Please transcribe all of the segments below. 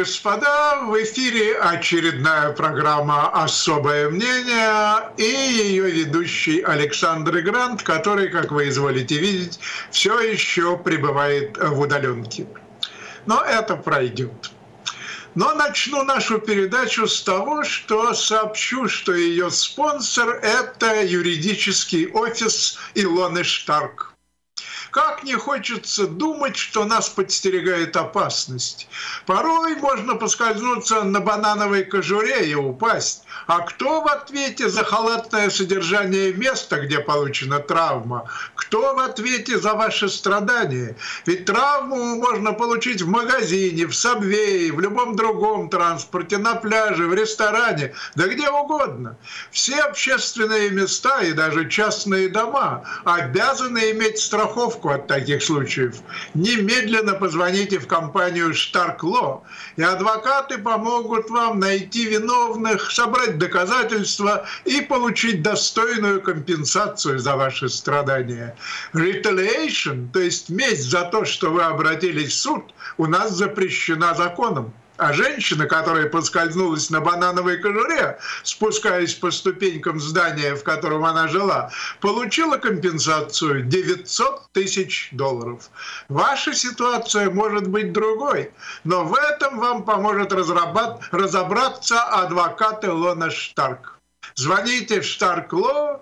господа, в эфире очередная программа «Особое мнение» и ее ведущий Александр Грант, который, как вы изволите видеть, все еще пребывает в удаленке. Но это пройдет. Но начну нашу передачу с того, что сообщу, что ее спонсор – это юридический офис Илоны Штарк. Как не хочется думать, что нас подстерегает опасность. Порой можно поскользнуться на банановой кожуре и упасть. А кто в ответе за халатное содержание места, где получена травма? Кто в ответе за ваши страдания? Ведь травму можно получить в магазине, в сабвее, в любом другом транспорте, на пляже, в ресторане, да где угодно. Все общественные места и даже частные дома обязаны иметь страховку от таких случаев. Немедленно позвоните в компанию Штарк Ло, и адвокаты помогут вам найти виновных, собрать доказательства и получить достойную компенсацию за ваши страдания. Retaliation, то есть месть за то, что вы обратились в суд, у нас запрещена законом. А женщина, которая поскользнулась на банановой кожуре, спускаясь по ступенькам здания, в котором она жила, получила компенсацию $900 тысяч. Ваша ситуация может быть другой, но в этом вам поможет разобраться адвокат Илона Штарк. Звоните в Штарк Ло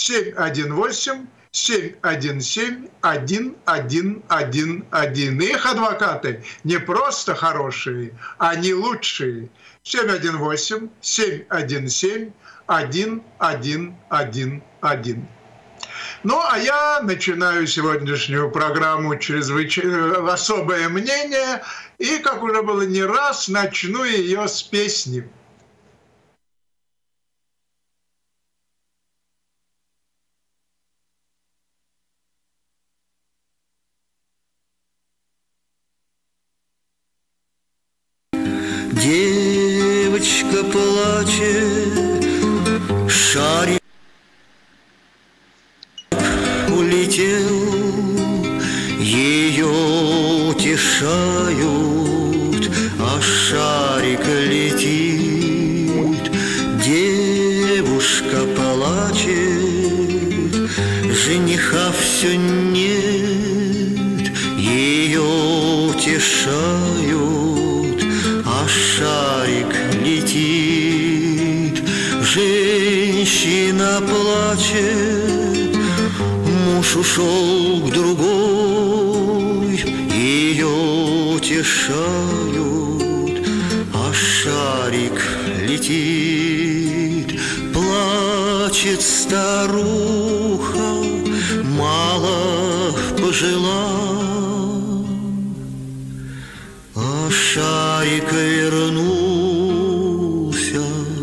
718-717-1111. Их адвокаты не просто хорошие, они лучшие. 718-717-1111. Ну, а я начинаю сегодняшнюю программу чрезвычайно особое мнение, и, как уже было не раз, начну ее с песни. Девочка плачет, шарик улетел, ее утешают, а шарик летит. Девушка плачет, жениха все нет, ее утешают, а шарик летит. Женщина плачет, муж ушел к другой, ее утешают, а шарик летит. Плачет старуха, мало пожила, а шарик вернулся,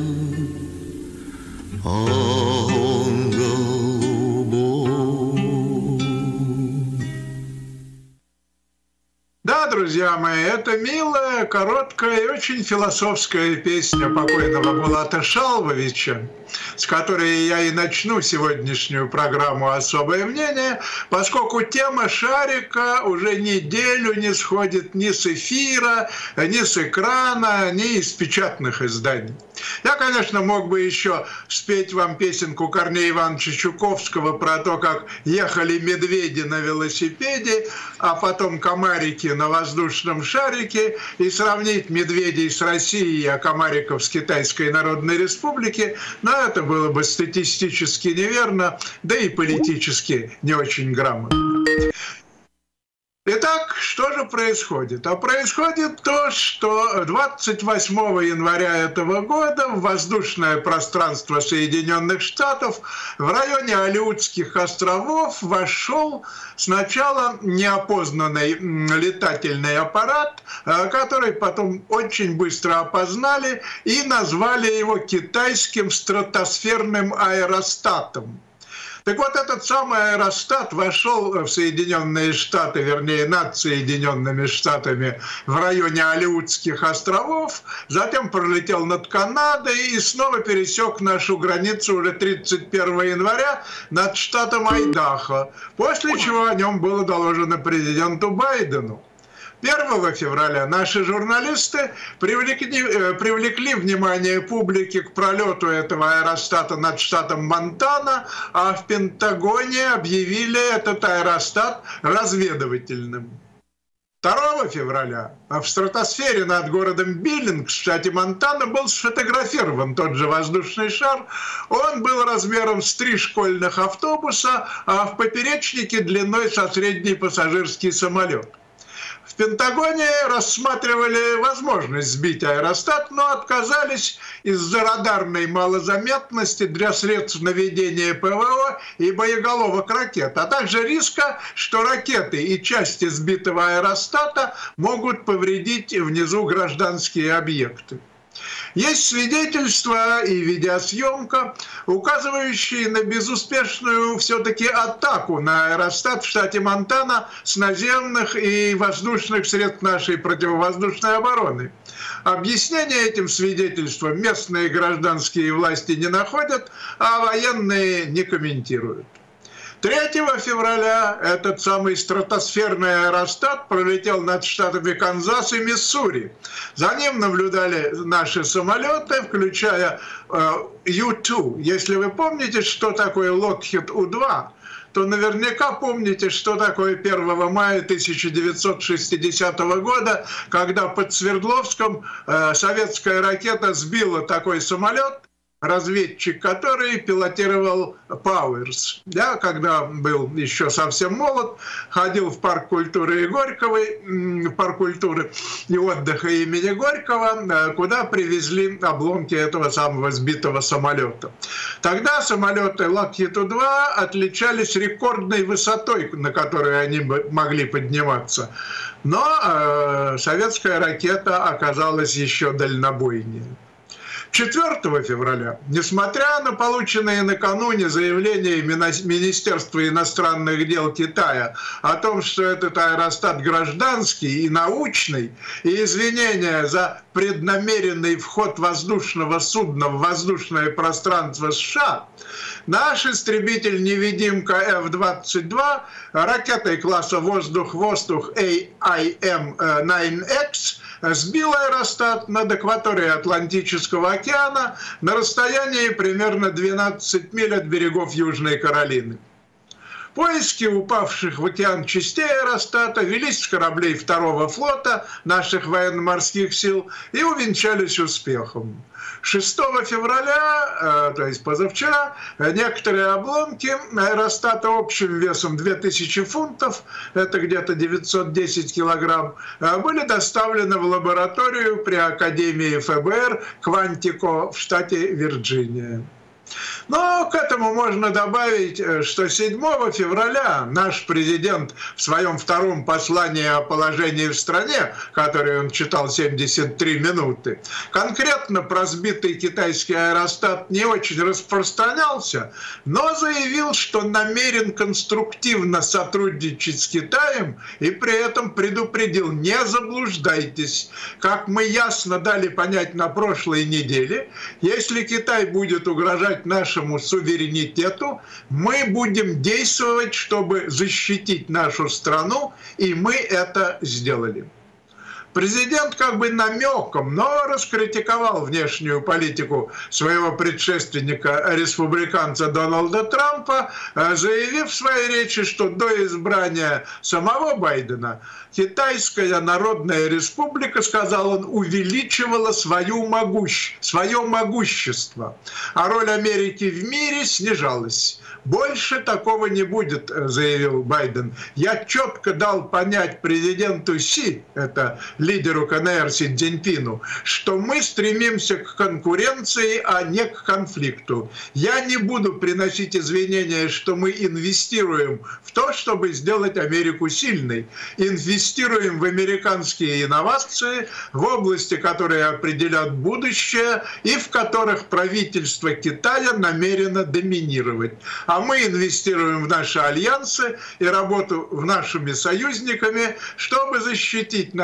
он голубой. Да, друзья мои, это милая, короткая и очень философская песня покойного Булата Шалвовича, с которой я и начну сегодняшнюю программу «Особое мнение», поскольку тема шарика уже неделю не сходит ни с эфира, ни с экрана, ни из печатных изданий. Я, конечно, мог бы еще спеть вам песенку Корнея Ивановича Чуковского про то, как ехали медведи на велосипеде, а потом комарики на воздушном шарике, и сравнить медведей с Россией, а комариков с Китайской Народной Республики, но это было бы статистически неверно, да и политически не очень грамотно. Итак, что же происходит? А происходит то, что 28 января этого года в воздушное пространство Соединенных Штатов в районе Алеутских островов вошел сначала неопознанный летательный аппарат, который потом очень быстро опознали и назвали его китайским стратосферным аэростатом. Так вот, этот самый аэростат вошел в Соединенные Штаты, вернее, над Соединенными Штатами в районе Алеутских островов, затем пролетел над Канадой и снова пересек нашу границу уже 31 января над штатом Айдахо, после чего о нем было доложено президенту Байдену. 1 февраля наши журналисты привлекли внимание публики к пролету этого аэростата над штатом Монтана, а в Пентагоне объявили этот аэростат разведывательным. 2 февраля в стратосфере над городом Биллингс в штате Монтана был сфотографирован тот же воздушный шар. Он был размером с 3 школьных автобуса, а в поперечнике длиной со средний пассажирский самолет. В Пентагоне рассматривали возможность сбить аэростат, но отказались из-за радарной малозаметности для средств наведения ПВО и боеголовок ракет, а также риска, что ракеты и части сбитого аэростата могут повредить внизу гражданские объекты. Есть свидетельства и видеосъемка, указывающие на безуспешную все-таки атаку на аэростат в штате Монтана с наземных и воздушных средств нашей противовоздушной обороны. Объяснения этим свидетельствам местные гражданские власти не находят, а военные не комментируют. 3 февраля этот самый стратосферный аэростат пролетел над штатами Канзас и Миссури. За ним наблюдали наши самолеты, включая U-2. Если вы помните, что такое Lockheed У-2, то наверняка помните, что такое 1 мая 1960 года, когда под Свердловском советская ракета сбила такой самолет, разведчик, который пилотировал Пауэрс. Я, когда был еще совсем молод, ходил в парк культуры и отдыха имени Горького, куда привезли обломки этого самого сбитого самолета. Тогда самолеты Lockheed У-2 отличались рекордной высотой, на которой они могли подниматься. Но советская ракета оказалась еще дальнобойнее. 4 февраля, несмотря на полученные накануне заявления Министерства иностранных дел Китая о том, что этот аэростат гражданский и научный, и извинения за преднамеренный вход воздушного судна в воздушное пространство США, наш истребитель-невидимка F-22 ракетой класса «Воздух-воздух» AIM-9X сбил аэростат над акваторией Атлантического океана на расстоянии примерно 12 миль от берегов Южной Каролины. Поиски упавших в океан частей аэростата велись с кораблей 2-го флота наших военно-морских сил и увенчались успехом. 6 февраля, то есть позавчера, некоторые обломки аэростата общим весом 2000 фунтов, это где-то 910 килограмм, были доставлены в лабораторию при Академии ФБР Квантико в штате Вирджиния. Но к этому можно добавить, что 7 февраля наш президент в своем 2-м послании о положении в стране, которое он читал 73 минуты, конкретно про сбитый китайский аэростат не очень распространялся, но заявил, что намерен конструктивно сотрудничать с Китаем и при этом предупредил: не заблуждайтесь. Как мы ясно дали понять на прошлой неделе, если Китай будет угрожать нашему суверенитету, мы будем действовать, чтобы защитить нашу страну, и мы это сделали. Президент как бы намеком, но раскритиковал внешнюю политику своего предшественника, республиканца Дональда Трампа, заявив в своей речи, что до избрания самого Байдена Китайская Народная Республика, сказал он, увеличивала свое могущество, а роль Америки в мире снижалась. Больше такого не будет, заявил Байден. Я четко дал понять президенту Си, это лидеру КНР Си Цзиньпину, что мы стремимся к конкуренции, а не к конфликту. Я не буду приносить извинения, что мы инвестируем в то, чтобы сделать Америку сильной. Инвестируем в американские инновации, в области, которые определят будущее и в которых правительство Китая намерено доминировать. А мы инвестируем в наши альянсы и работу с нашими союзниками, чтобы защитить наши передовые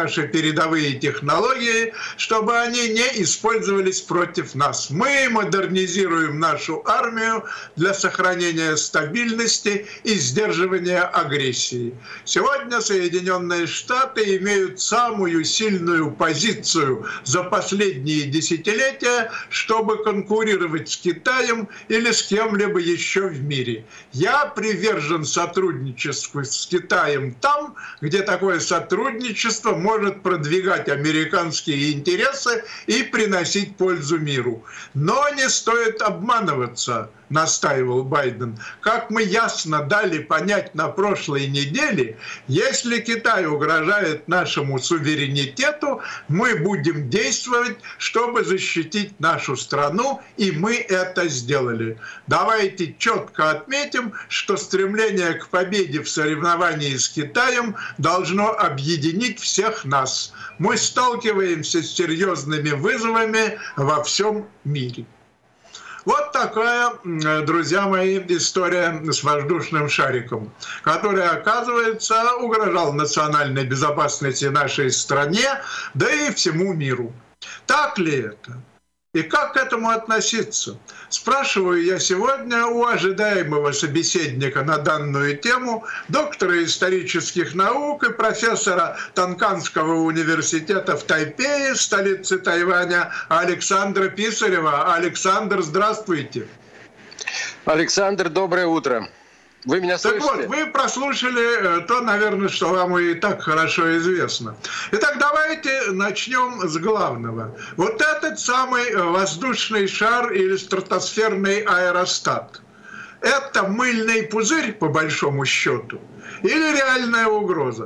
передовые технологии, чтобы они не использовались против нас. Мы модернизируем нашу армию для сохранения стабильности и сдерживания агрессии. Сегодня Соединенные Штаты имеют самую сильную позицию за последние десятилетия, чтобы конкурировать с Китаем или с кем-либо еще в мире. Я привержен сотрудничеству с Китаем там, где такое сотрудничество может продвигать американские интересы и приносить пользу миру. Но не стоит обманываться, настаивал Байден. Как мы ясно дали понять на прошлой неделе, если Китай угрожает нашему суверенитету, мы будем действовать, чтобы защитить нашу страну, и мы это сделали. Давайте четко отметим, что стремление к победе в соревновании с Китаем должно объединить всех нас. Мы сталкиваемся с серьезными вызовами во всем мире. Вот такая, друзья мои, история с воздушным шариком, который, оказывается, угрожал национальной безопасности нашей стране, да и всему миру. Так ли это? И как к этому относиться? Спрашиваю я сегодня у ожидаемого собеседника на данную тему, доктора исторических наук и профессора Танканского университета в Тайпее, столице Тайваня, Александра Писарева. Александр, здравствуйте. Александр, доброе утро. Вы меня слышите? Так вот, вы прослушали то, наверное, что вам и так хорошо известно. Итак, давайте начнем с главного. Вот этот самый воздушный шар или стратосферный аэростат. Это мыльный пузырь, по большому счету, или реальная угроза?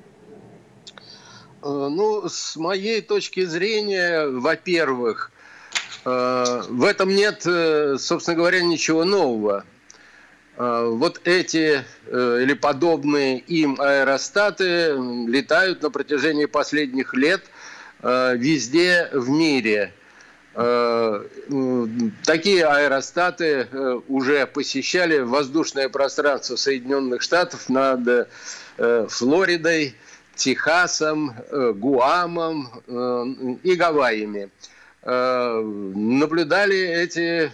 Ну, с моей точки зрения, во-первых, в этом нет, собственно говоря, ничего нового. Вот эти или подобные им аэростаты летают на протяжении последних лет везде в мире. Такие аэростаты уже посещали воздушное пространство Соединенных Штатов над Флоридой, Техасом, Гуамом и Гавайями. Наблюдали эти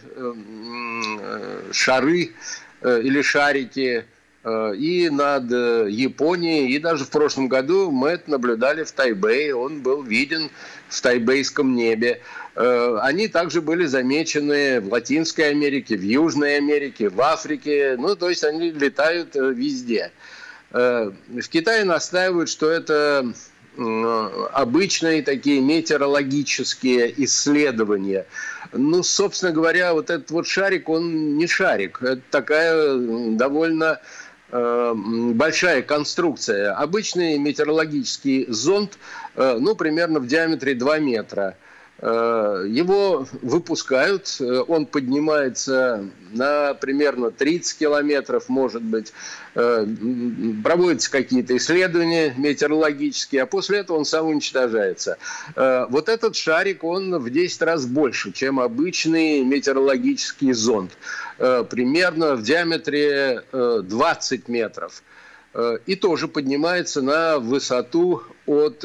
шары или шарики и над Японией, и даже в прошлом году мы это наблюдали в Тайбэе, он был виден в тайбэйском небе. Они также были замечены в Латинской Америке, в Южной Америке, в Африке, ну, то есть они летают везде. В Китае настаивают, что это обычные такие метеорологические исследования. Ну, собственно говоря, вот этот вот шарик, он не шарик. Это такая довольно большая конструкция. Обычный метеорологический зонд, ну, примерно в диаметре 2 метра. Его выпускают, он поднимается на примерно 30 километров, может быть, проводятся какие-то исследования метеорологические, а после этого он сам уничтожается. Вот этот шарик, он в 10 раз больше, чем обычный метеорологический зонд, примерно в диаметре 20 метров. И тоже поднимается на высоту от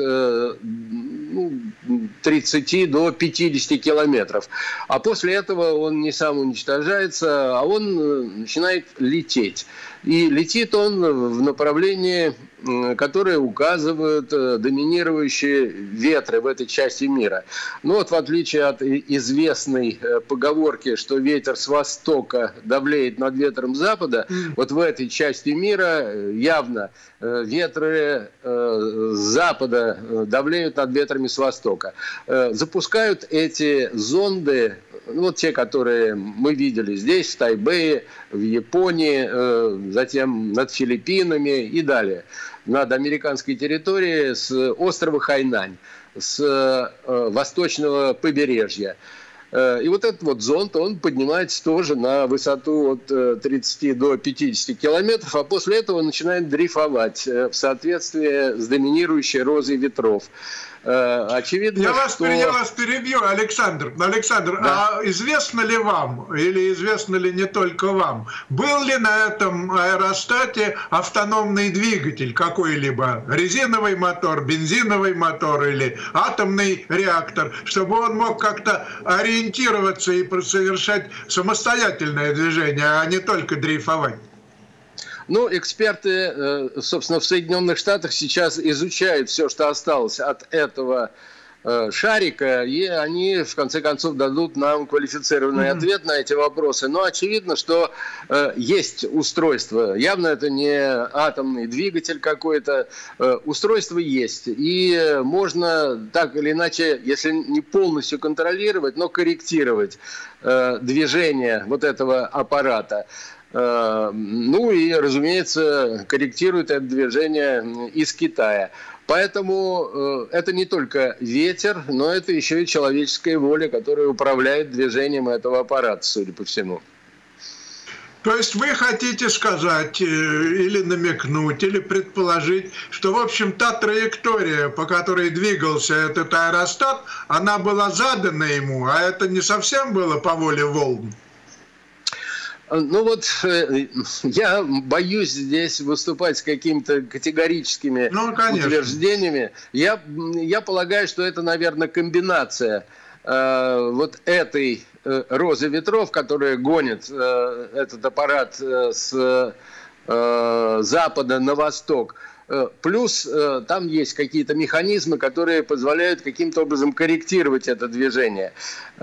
30 до 50 километров. А после этого он не сам уничтожается, а он начинает лететь. И летит он в направлении, которое указывают доминирующие ветры в этой части мира. Ну вот в отличие от известной поговорки, что ветер с востока давлеет над ветром запада, вот в этой части мира явно ветры с запада давлеют над ветрами с востока. Запускают эти зонды, вот те, которые мы видели здесь, в Тайбэе, в Японии, затем над Филиппинами и далее, над американской территорией с острова Хайнань, с восточного побережья. И вот этот вот зонд, он поднимается тоже на высоту от 30 до 50 километров, а после этого начинает дрейфовать в соответствии с доминирующей розой ветров. Очевидно, я вас перебью, Александр. Александр, да. А известно ли вам, или известно ли не только вам, был ли на этом аэростате автономный двигатель какой-либо? Резиновый мотор, бензиновый мотор или атомный реактор, чтобы он мог как-то ориентироваться и совершать самостоятельное движение, а не только дрейфовать? Ну, эксперты, собственно, в Соединенных Штатах сейчас изучают все, что осталось от этого шарика, и они, в конце концов, дадут нам квалифицированный ответ на эти вопросы. Но очевидно, что есть устройство. Явно это не атомный двигатель какой-то. Устройство есть. И можно так или иначе, если не полностью контролировать, но корректировать движение вот этого аппарата. Ну и, разумеется, корректирует это движение из Китая. Поэтому это не только ветер, но это еще и человеческая воля, которая управляет движением этого аппарата, судя по всему. То есть вы хотите сказать или намекнуть, или предположить, что, в общем, та траектория, по которой двигался этот аэростат, она была задана ему, а это не совсем было по воле волн? Ну вот, я боюсь здесь выступать с какими-то категорическими утверждениями. Я полагаю, что это, наверное, комбинация вот этой розы ветров, которая гонит этот аппарат с запада на восток. Плюс там есть какие-то механизмы, которые позволяют каким-то образом корректировать это движение.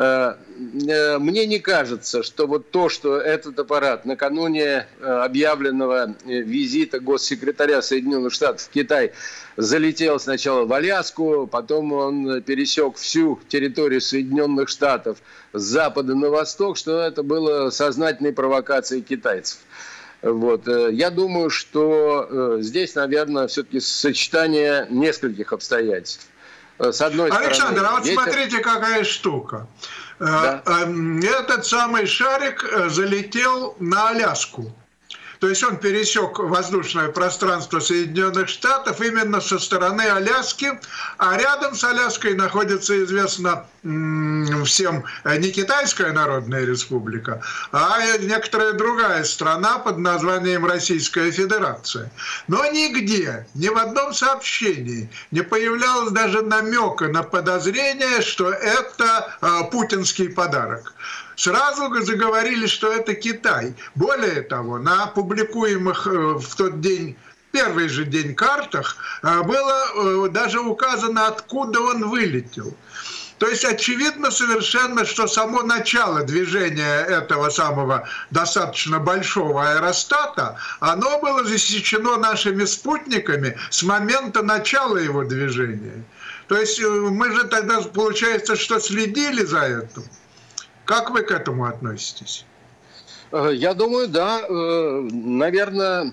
Мне не кажется, что вот то, что этот аппарат накануне объявленного визита госсекретаря Соединенных Штатов в Китай залетел сначала в Аляску, потом он пересек всю территорию Соединенных Штатов с запада на восток, что это было сознательной провокацией китайцев. Вот. Я думаю, что здесь, наверное, все-таки сочетание нескольких обстоятельств. С одной стороны, Александр, а вот смотрите, какая штука. Да. Этот самый шарик залетел на Аляску. То есть он пересек воздушное пространство Соединенных Штатов именно со стороны Аляски, а рядом с Аляской находится, известно всем, не Китайская Народная Республика, а некоторая другая страна под названием Российская Федерация. Но нигде, ни в одном сообщении не появлялось даже намека на подозрение, что это путинский подарок. Сразу заговорили, что это Китай. Более того, на публикуемых в тот день, первый же день картах, было даже указано, откуда он вылетел. То есть очевидно совершенно, что само начало движения этого самого достаточно большого аэростата, оно было засечено нашими спутниками с момента начала его движения. То есть мы же тогда, получается, что следили за этим. Как вы к этому относитесь? Я думаю, да. Наверное,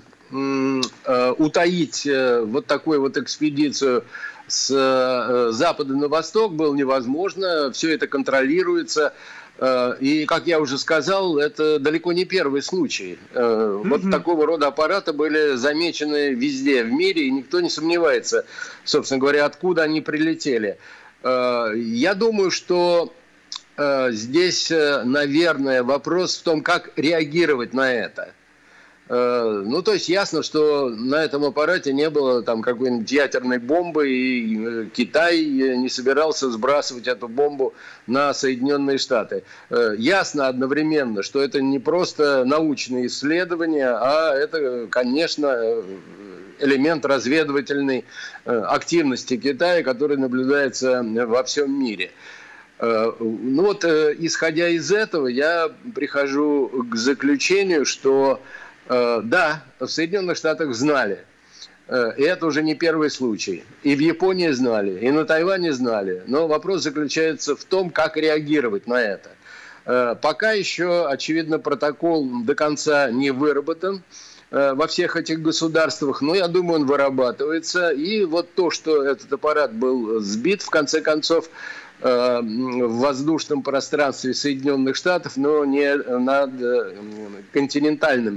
утаить вот такую вот экспедицию с запада на восток было невозможно. Все это контролируется. И, как я уже сказал, это далеко не первый случай. Вот такого рода аппараты были замечены везде в мире, и никто не сомневается, собственно говоря, откуда они прилетели. Я думаю, что здесь, наверное, вопрос в том, как реагировать на это. Ну, то есть ясно, что на этом аппарате не было там какой-нибудь ядерной бомбы, и Китай не собирался сбрасывать эту бомбу на Соединенные Штаты. Ясно одновременно, что это не просто научные исследования, а это, конечно, элемент разведывательной активности Китая, который наблюдается во всем мире. Ну вот, исходя из этого, я прихожу к заключению, что да, в Соединенных Штатах знали, и это уже не первый случай, и в Японии знали, и на Тайване знали, но вопрос заключается в том, как реагировать на это. Пока еще, очевидно, протокол до конца не выработан во всех этих государствах, но я думаю, он вырабатывается, и вот то, что этот аппарат был сбит, в конце концов, в воздушном пространстве Соединенных Штатов, но не над континентальными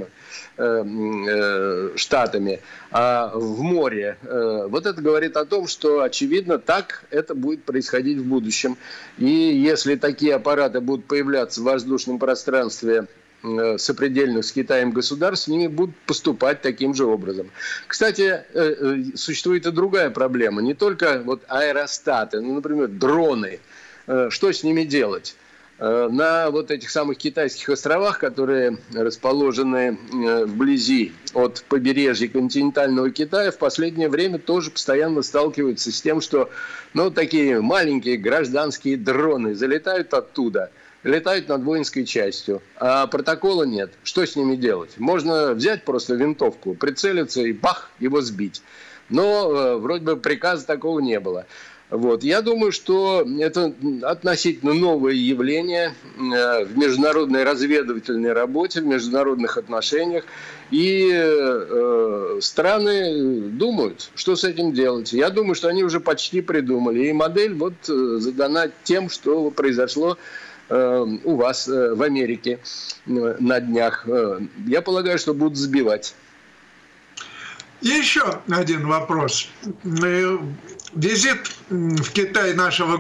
штатами, а в море. Вот это говорит о том, что, очевидно, так это будет происходить в будущем. И если такие аппараты будут появляться в воздушном пространстве сопредельных с Китаем государств, с ними будут поступать таким же образом. Кстати, существует и другая проблема. Не только вот аэростаты, например, дроны. Что с ними делать? На вот этих самых китайских островах, которые расположены вблизи от побережья континентального Китая, в последнее время тоже постоянно сталкиваются с тем, что такие маленькие гражданские дроны залетают оттуда, летают над воинской частью, а протокола нет. Что с ними делать? Можно взять просто винтовку, прицелиться и бах, его сбить. Но вроде бы приказа такого не было. Вот. Я думаю, что это относительно новое явление в международной разведывательной работе, в международных отношениях. И страны думают, что с этим делать. Я думаю, что они уже почти придумали. И модель вот задана тем, что произошло у вас в Америке на днях. Я полагаю, что будут сбивать. Еще один вопрос. Визит в Китай нашего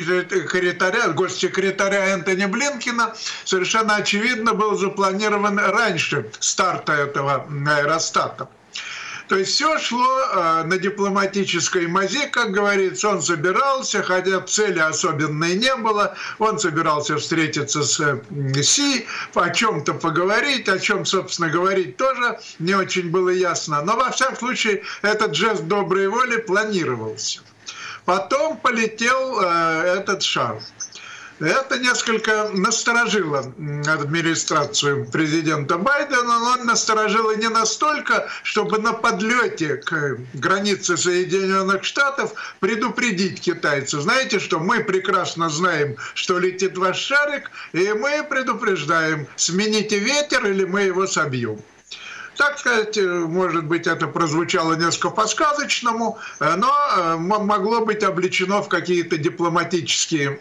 госсекретаря Энтони Блинкена совершенно очевидно был запланирован раньше старта этого аэростата. То есть все шло на дипломатической мази, как говорится. Он собирался, хотя цели особенной не было. Он собирался встретиться с Си, о чем-то поговорить, о чем, собственно, говорить тоже не очень было ясно. Но, во всяком случае, этот жест доброй воли планировался. Потом полетел этот шар. Это несколько насторожило администрацию президента Байдена, но насторожило не настолько, чтобы на подлете к границе Соединенных Штатов предупредить китайцев. Знаете, что мы прекрасно знаем, что летит ваш шарик, и мы предупреждаем, смените ветер, или мы его собьем. Так сказать, может быть, это прозвучало несколько по-сказочному, но могло быть облечено в какие-то дипломатические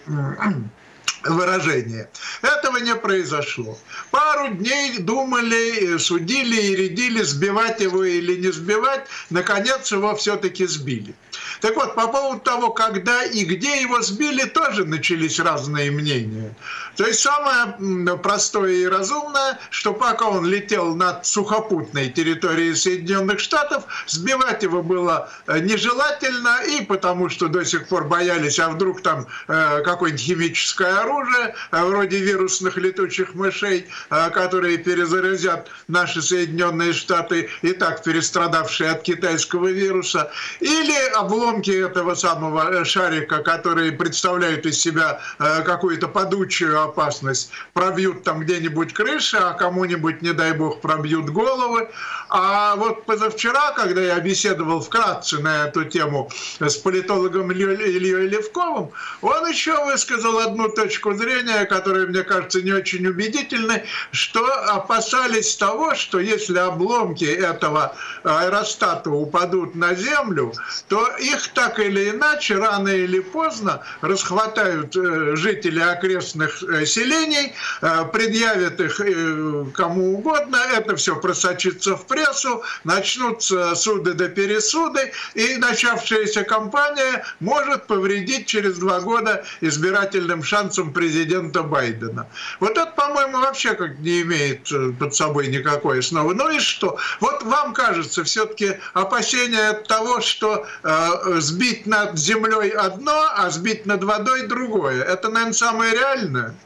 выражения. Этого не произошло. Пару дней думали, судили и рядили, сбивать его или не сбивать. Наконец его все-таки сбили. Так вот, по поводу того, когда и где его сбили, тоже начались разные мнения. То есть самое простое и разумное, что пока он летел над сухопутной территорией Соединенных Штатов, сбивать его было нежелательно, и потому что до сих пор боялись, а вдруг там какое-нибудь химическое оружие, вроде вирусных летучих мышей, которые перезаразят наши Соединенные Штаты, и так перестрадавшие от китайского вируса, или обломки этого самого шарика, которые представляют из себя какую-то падучую опасность, пробьют там где-нибудь крыши, а кому-нибудь, не дай бог, пробьют головы. А вот позавчера, когда я беседовал вкратце на эту тему с политологом Ильей Левковым, он еще высказал одну точку зрения, которая, мне кажется, не очень убедительной, что опасались того, что если обломки этого аэростата упадут на землю, то их так или иначе, рано или поздно, расхватают жители окрестных селений, предъявят их кому угодно, это все просочится в прессу, начнутся суды да пересуды, и начавшаяся кампания может повредить через 2 года избирательным шансам президента Байдена. Вот это, по-моему, вообще как не имеет под собой никакой основы. Ну и что? Вот вам кажется, все-таки опасение от того, что сбить над землей одно, а сбить над водой другое. Это, наверное, самое реальное.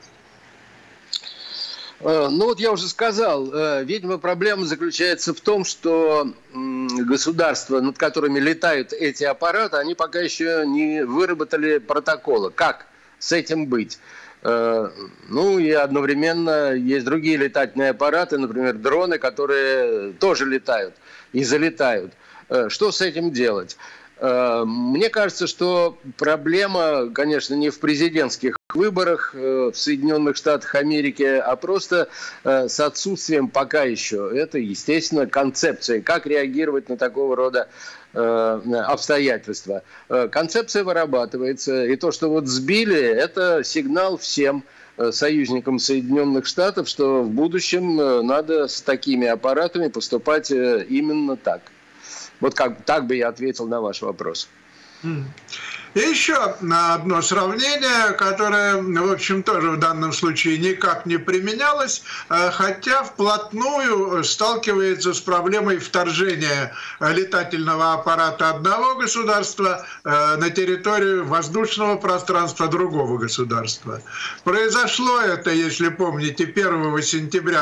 Ну вот я уже сказал, видимо, проблема заключается в том, что государства, над которыми летают эти аппараты, они пока еще не выработали протокола. Как с этим быть? Ну и одновременно есть другие летательные аппараты, например, дроны, которые тоже летают и залетают. Что с этим делать? Мне кажется, что проблема, конечно, не в президентских выборах в Соединенных Штатах Америки, а просто с отсутствием пока еще. Это, естественно, концепция, как реагировать на такого рода обстоятельства. Концепция вырабатывается, и то, что вот сбили, это сигнал всем союзникам Соединенных Штатов, что в будущем надо с такими аппаратами поступать именно так. Вот так бы я ответил на ваш вопрос. И еще одно сравнение, которое, в общем, тоже в данном случае никак не применялось, хотя вплотную сталкивается с проблемой вторжения летательного аппарата одного государства на территорию воздушного пространства другого государства. Произошло это, если помните, 1 сентября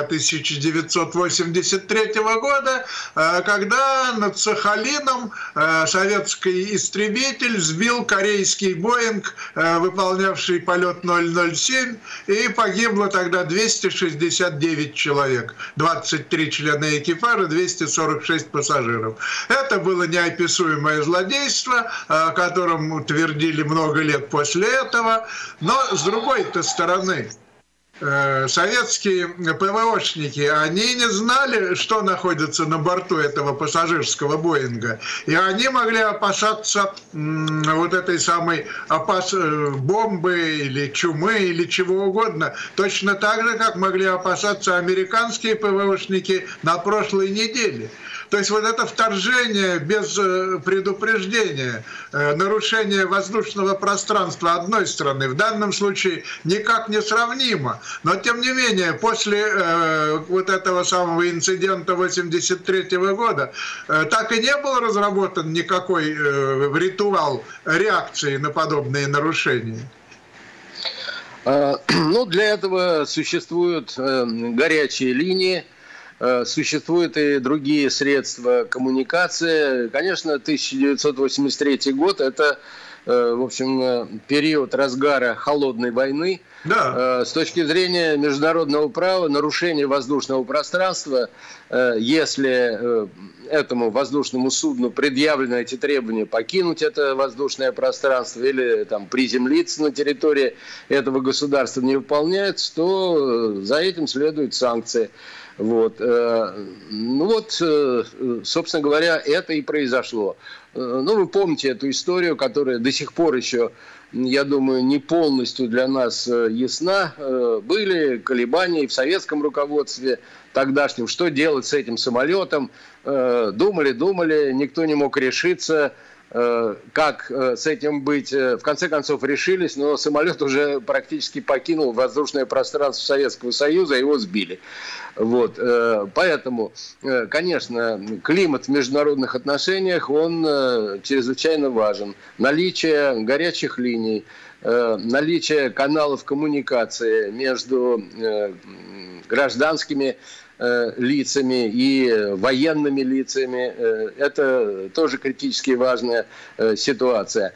1983 года, когда над Сахалином советский истребитель сбил корейский Боинг, выполнявший полет 007, и погибло тогда 269 человек, 23 члена экипажа, 246 пассажиров. Это было неописуемое злодейство, о котором утвердили много лет после этого, но с другой-то стороны, советские ПВОшники, они не знали, что находится на борту этого пассажирского Боинга. И они могли опасаться вот этой самой бомбы или чумы или чего угодно. Точно так же, как могли опасаться американские ПВОшники на прошлой неделе. То есть вот это вторжение без предупреждения, нарушение воздушного пространства одной страны в данном случае никак не сравнимо. Но тем не менее, после вот этого самого инцидента 1983 года так и не был разработан никакой ритуал реакции на подобные нарушения. Ну, для этого существуют горячие линии, существуют и другие средства коммуникации. Конечно, 1983 год – это, в общем, период разгара холодной войны. Да. С точки зрения международного права, нарушение воздушного пространства, если этому воздушному судну предъявлены эти требования покинуть это воздушное пространство или там приземлиться на территории этого государства, не выполняется, то за этим следуют санкции. Вот. Ну вот, собственно говоря, это и произошло. Ну, вы помните эту историю, которая до сих пор еще, я думаю, не полностью для нас ясна. Были колебания в советском руководстве тогдашнем, что делать с этим самолетом. Думали, никто не мог решиться, как с этим быть. В конце концов решились, но самолет уже практически покинул воздушное пространство Советского Союза, его сбили. Вот. Поэтому, конечно, климат в международных отношениях, он чрезвычайно важен. Наличие горячих линий, наличие каналов коммуникации между гражданскими лицами и военными лицами, это тоже критически важная ситуация.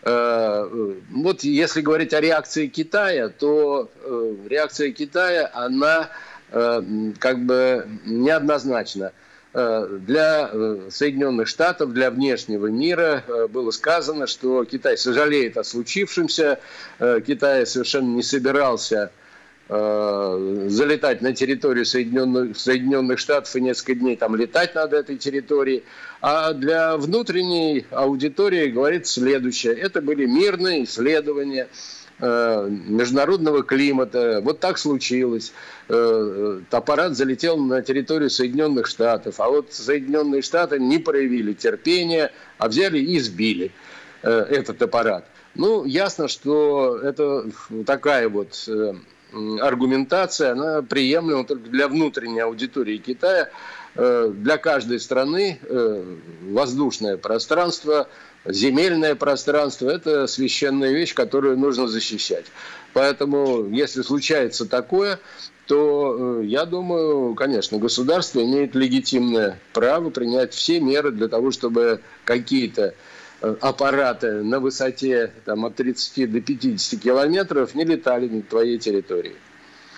Вот если говорить о реакции Китая, то реакция Китая, она как бы неоднозначна. Для Соединенных Штатов, для внешнего мира было сказано, что Китай сожалеет о случившемся, Китай совершенно не собирался залетать на территорию Соединенных Штатов и несколько дней там летать над этой территорией. А для внутренней аудитории говорит следующее. Это были мирные исследования международного климата. Вот так случилось. Аппарат залетел на территорию Соединенных Штатов. А вот Соединенные Штаты не проявили терпения, а взяли и сбили этот аппарат. Ну, ясно, что это такая вот аргументация, она приемлема только для внутренней аудитории Китая. Для каждой страны воздушное пространство, земельное пространство – это священная вещь, которую нужно защищать. Поэтому, если случается такое, то, я думаю, конечно, государство имеет легитимное право принять все меры для того, чтобы какие-то аппараты на высоте там, от 30 до 50 километров не летали над твоей территорией.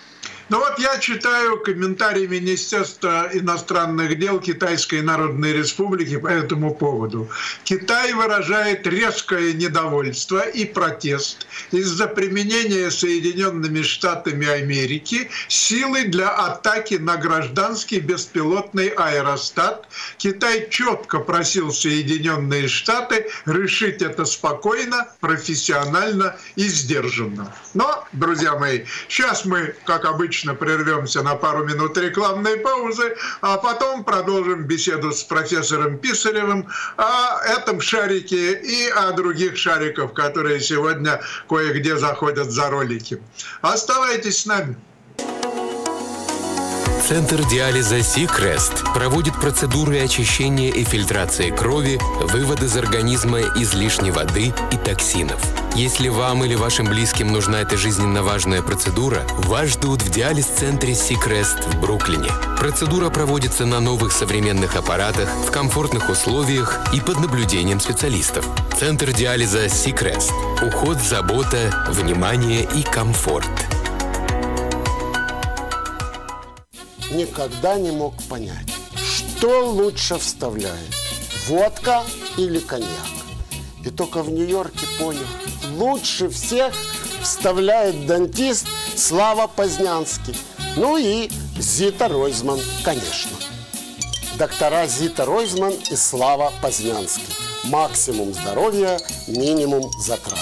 Ну вот я читаю комментарий Министерства иностранных дел Китайской Народной Республики по этому поводу. Китай выражает резкое недовольство и протест из-за применения Соединенными Штатами Америки силы для атаки на гражданский беспилотный аэростат. Китай четко просил Соединенные Штаты решить это спокойно, профессионально и сдержанно. Но, друзья мои, сейчас мы, как обычно, прервемся на пару минут рекламной паузы, а потом продолжим беседу с профессором Писаревым о этом шарике и о других шариках, которые сегодня кое-где заходят за ролики. Оставайтесь с нами. Центр диализа Сикрест проводит процедуры очищения и фильтрации крови, вывод из организма излишней воды и токсинов. Если вам или вашим близким нужна эта жизненно важная процедура, вас ждут в диализ-центре Сикрест в Бруклине. Процедура проводится на новых современных аппаратах, в комфортных условиях и под наблюдением специалистов. Центр диализа Сикрест. Уход, забота, внимание и комфорт. Никогда не мог понять, что лучше вставляет, водка или коньяк. И только в Нью-Йорке понял, лучше всех вставляет дантист Слава Познянский. Ну и Зита Ройзман, конечно. Доктора Зита Ройзман и Слава Познянский. Максимум здоровья, минимум затрат.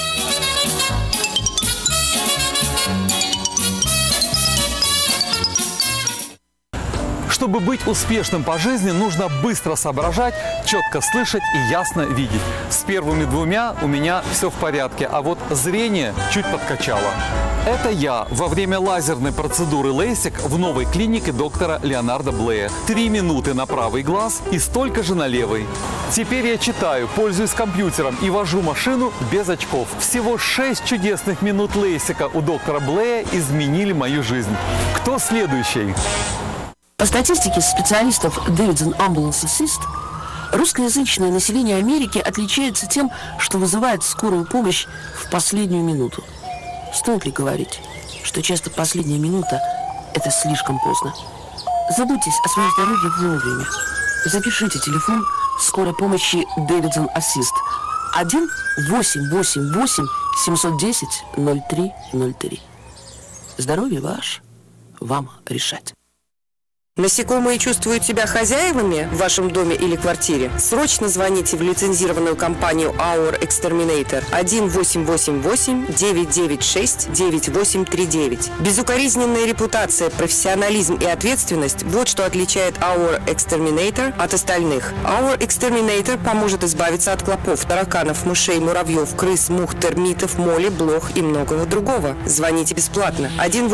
Чтобы быть успешным по жизни, нужно быстро соображать, четко слышать и ясно видеть. С первыми двумя у меня все в порядке, а вот зрение чуть подкачало. Это я во время лазерной процедуры LASIK в новой клинике доктора Леонардо Блея. 3 минуты на правый глаз и столько же на левый. Теперь я читаю, пользуюсь компьютером и вожу машину без очков. Всего 6 чудесных минут LASIK у доктора Блея изменили мою жизнь. Кто следующий? По статистике специалистов Davidson Ambulance Assist, русскоязычное население Америки отличается тем, что вызывает скорую помощь в последнюю минуту. Стоит ли говорить, что часто последняя минута – это слишком поздно? Заботьтесь о своем здоровье вовремя. Запишите телефон скорой помощи Davidson Assist 1-888-710-0303. Здоровье ваше, вам решать. Насекомые чувствуют себя хозяевами в вашем доме или квартире? Срочно звоните в лицензированную компанию Our Exterminator 1-888-996-9839. Безукоризненная репутация, профессионализм и ответственность – вот что отличает Our Exterminator от остальных. Our Exterminator поможет избавиться от клопов, тараканов, мышей, муравьев, крыс, мух, термитов, моли, блох и многого другого. Звоните бесплатно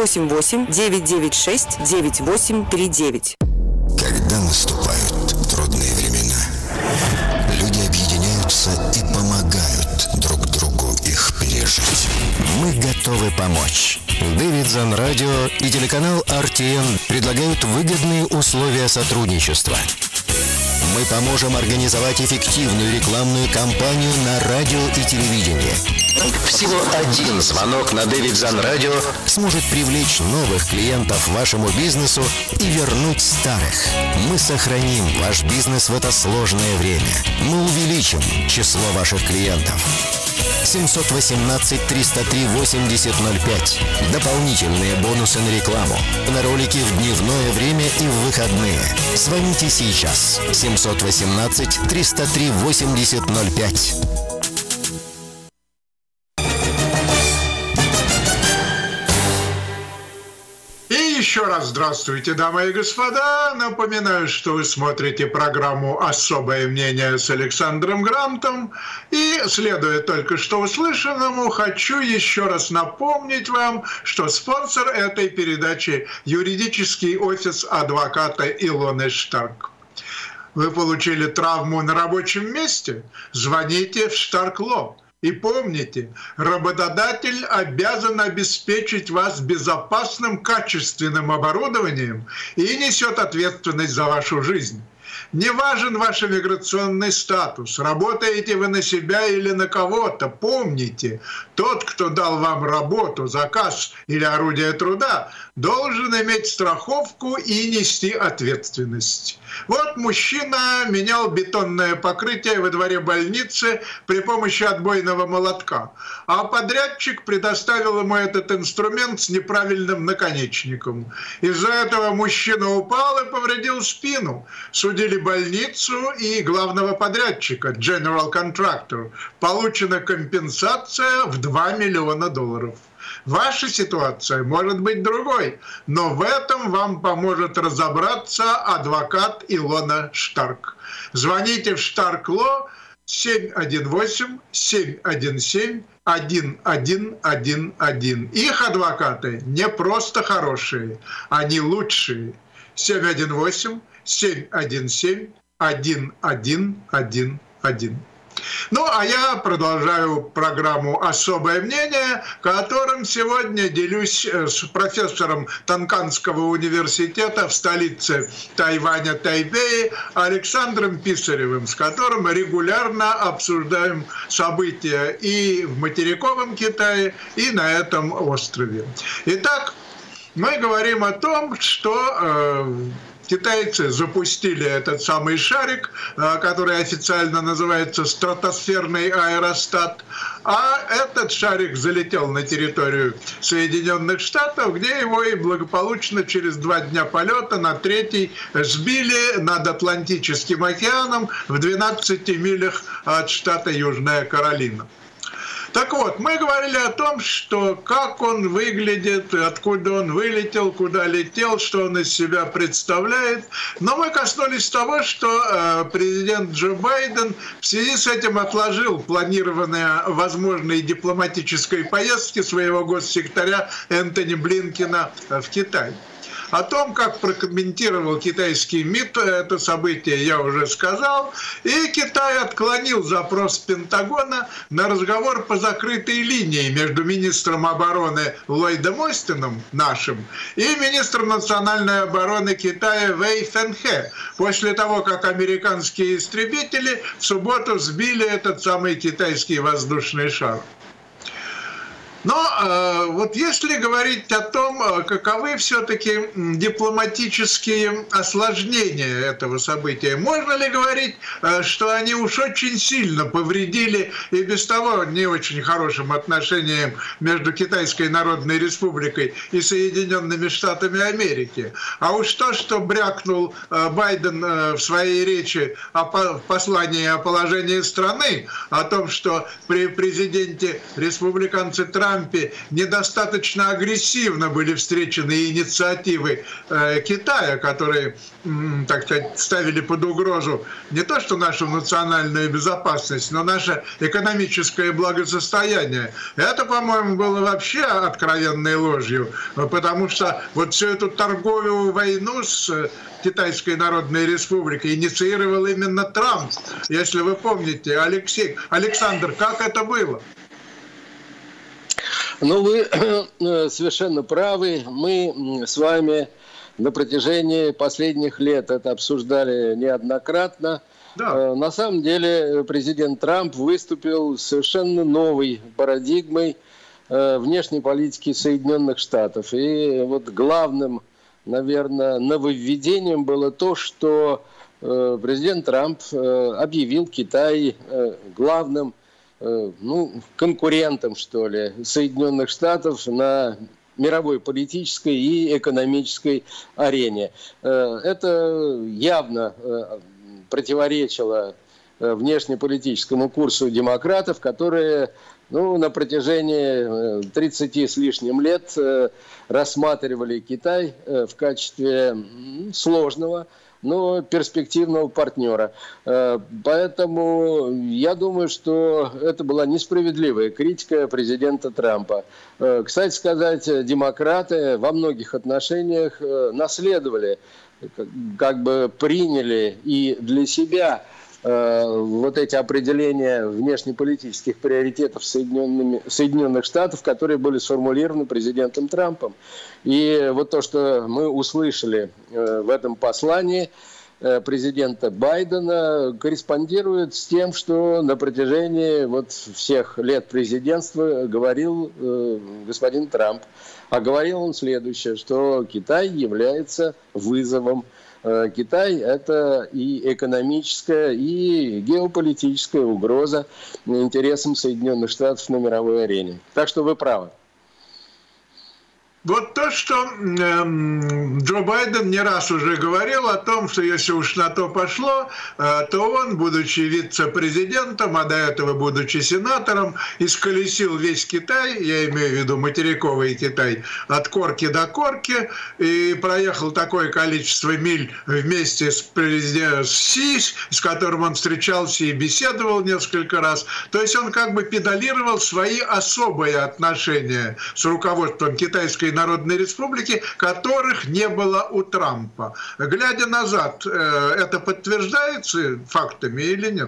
1-888-996-9839. Когда наступают трудные времена, люди объединяются и помогают друг другу их пережить. Мы готовы помочь. Davidson Radio и телеканал RTN предлагают выгодные условия сотрудничества. Мы поможем организовать эффективную рекламную кампанию на радио и телевидении. Всего один звонок на Davidson Radio сможет привлечь новых клиентов вашему бизнесу и вернуть старых. Мы сохраним ваш бизнес в это сложное время. Мы увеличим число ваших клиентов. 718-303-8005. Дополнительные бонусы на рекламу. На ролики в дневное время и в выходные. Звоните сейчас. 718-303-8005. Еще раз здравствуйте, дамы и господа. Напоминаю, что вы смотрите программу «Особое мнение» с Александром Грантом. И, следуя только что услышанному, хочу еще раз напомнить вам, что спонсор этой передачи – юридический офис адвоката Илоны Штарк. Вы получили травму на рабочем месте? Звоните в Штарк Ло. И помните, работодатель обязан обеспечить вас безопасным, качественным оборудованием и несет ответственность за вашу жизнь. Не важен ваш иммиграционный статус, работаете вы на себя или на кого-то. Помните, тот, кто дал вам работу, заказ или орудие труда, должен иметь страховку и нести ответственность. Вот мужчина менял бетонное покрытие во дворе больницы при помощи отбойного молотка, а подрядчик предоставил ему этот инструмент с неправильным наконечником. Из-за этого мужчина упал и повредил спину. Судили больницу и главного подрядчика, General Contractor. Получена компенсация в $2 миллиона. Ваша ситуация может быть другой, но в этом вам поможет разобраться адвокат Илона Штарк. Звоните в Штарк Ло 718-717-1111. Их адвокаты не просто хорошие, они лучшие. 718-717-1111. Ну, а я продолжаю программу «Особое мнение», которым сегодня делюсь с профессором Танканского университета в столице Тайваня, Тайбэе, Александром Писаревым, с которым регулярно обсуждаем события и в материковом Китае, и на этом острове. Итак, мы говорим о том, что китайцы запустили этот самый шарик, который официально называется стратосферный аэростат, а этот шарик залетел на территорию Соединенных Штатов, где его и благополучно через 2 дня полета на 3-й сбили над Атлантическим океаном в 12 милях от штата Южная Каролина. Так вот, мы говорили о том, что как он выглядит, откуда он вылетел, куда летел, что он из себя представляет. Но мы коснулись того, что президент Джо Байден в связи с этим отложил планированные возможные дипломатические поездки своего госсекретаря Энтони Блинкена в Китай. О том, как прокомментировал китайский МИД это событие, я уже сказал. И Китай отклонил запрос Пентагона на разговор по закрытой линии между министром обороны Ллойдом Остином, нашим, и министром национальной обороны Китая Вэй Фэнхэ, после того, как американские истребители в субботу сбили этот самый китайский воздушный шар. Но вот если говорить о том, каковы все-таки дипломатические осложнения этого события, можно ли говорить, что они уж очень сильно повредили и без того не очень хорошим отношениям между Китайской Народной Республикой и Соединенными Штатами Америки? А уж то, что брякнул Байден в своей речи в послании о положении страны, о том, что при президенте республиканце Трампе недостаточно агрессивно были встречены инициативы Китая, которые, так сказать, ставили под угрозу не то что нашу национальную безопасность, но наше экономическое благосостояние. Это, по-моему, было вообще откровенной ложью, потому что вот всю эту торговую войну с Китайской Народной Республикой инициировал именно Трамп. Если вы помните, Александр, как это было? Ну, вы совершенно правы. Мы с вами на протяжении последних лет это обсуждали неоднократно. Да. На самом деле президент Трамп выступил с совершенно новой парадигмой внешней политики Соединенных Штатов. И вот главным, наверное, нововведением было то, что президент Трамп объявил Китай главным конкурентом, что ли, Соединенных Штатов на мировой политической и экономической арене. Это явно противоречило внешнеполитическому курсу демократов, которые на протяжении 30 с лишним лет рассматривали Китай в качестве сложного, но перспективного партнера. Поэтому я думаю, что это была несправедливая критика президента Трампа. Кстати сказать, демократы во многих отношениях наследовали, как бы приняли и для себя вот эти определения внешнеполитических приоритетов Соединенных Штатов, которые были сформулированы президентом Трампом. И вот то, что мы услышали в этом послании, президента Байдена корреспондирует с тем, что на протяжении вот всех лет президентства говорил господин Трамп. А говорил он следующее, что Китай является вызовом. Китай – это и экономическая, и геополитическая угроза интересам Соединенных Штатов на мировой арене. Так что вы правы. Вот то, что Джо Байден не раз уже говорил о том, что если уж на то пошло, то он, будучи вице-президентом, а до этого будучи сенатором, исколесил весь Китай, я имею в виду материковый Китай, от корки до корки, и проехал такое количество миль вместе с президентом Си, с которым он встречался и беседовал несколько раз. То есть он как бы педалировал свои особые отношения с руководством Китайской Народной Республики, которых не было у Трампа. Глядя назад, это подтверждается фактами или нет?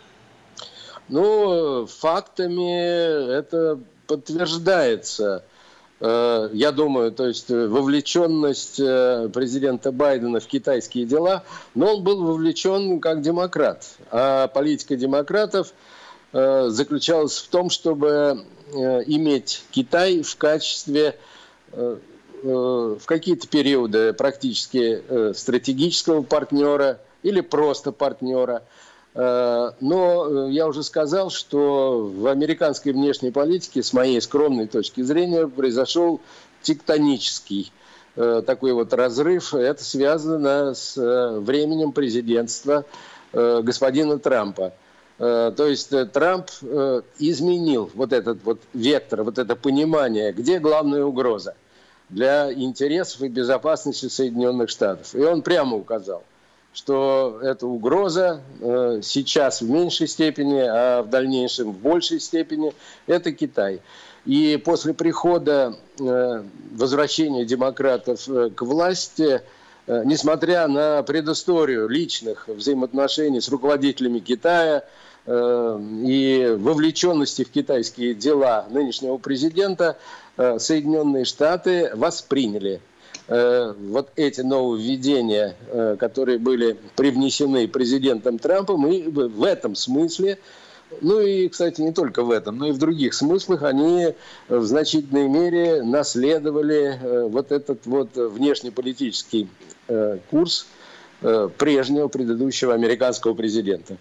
Ну, фактами это подтверждается. Я думаю, то есть вовлеченность президента Байдена в китайские дела, но он был вовлечен как демократ. А политика демократов заключалась в том, чтобы иметь Китай в качестве в какие-то периоды практически стратегического партнера или просто партнера. Но я уже сказал, что в американской внешней политике, с моей скромной точки зрения, произошел тектонический такой вот разрыв. Это связано с временем президентства господина Трампа. То есть Трамп изменил вот этот вот вектор, вот это понимание, где главная угроза для интересов и безопасности Соединенных Штатов. И он прямо указал, что эта угроза сейчас в меньшей степени, а в дальнейшем в большей степени – это Китай. И после прихода, возвращения демократов к власти, несмотря на предысторию личных взаимоотношений с руководителями Китая и вовлеченности в китайские дела нынешнего президента, Соединенные Штаты восприняли вот эти нововведения, которые были привнесены президентом Трампом, и в этом смысле, ну и, кстати, не только в этом, но и в других смыслах, они в значительной мере наследовали вот этот вот внешнеполитический курс прежнего, предыдущего американского президента.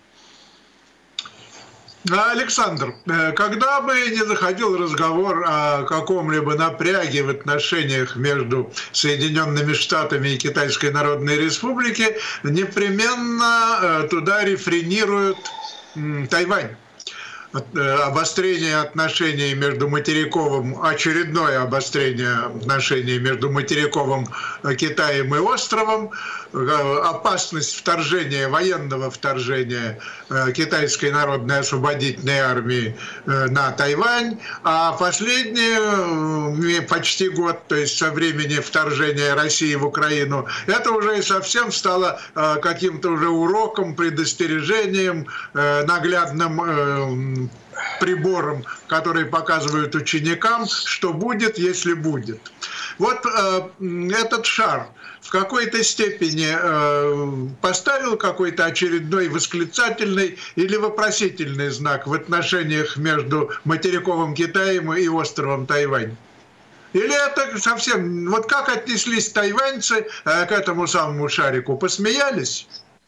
Александр, когда бы ни заходил разговор о каком-либо напряге в отношениях между Соединенными Штатами и Китайской Народной Республикой, непременно туда рефренируют Тайвань. Обострение отношений между материковым, очередное обострение отношений между материковым Китаем и островом, опасность вторжения, военного вторжения Китайской народной освободительной армии на Тайвань, а последние почти год, то есть со времени вторжения России в Украину, это уже и совсем стало каким-то уже уроком, предостережением, наглядным прибором, который показывают ученикам, что будет, если будет. Вот этот шар в какой-то степени поставил какой-то очередной восклицательный или вопросительный знак в отношениях между материковым Китаем и островом Тайвань? Или это совсем... Вот как отнеслись тайваньцы к этому самому шарику? Посмеялись?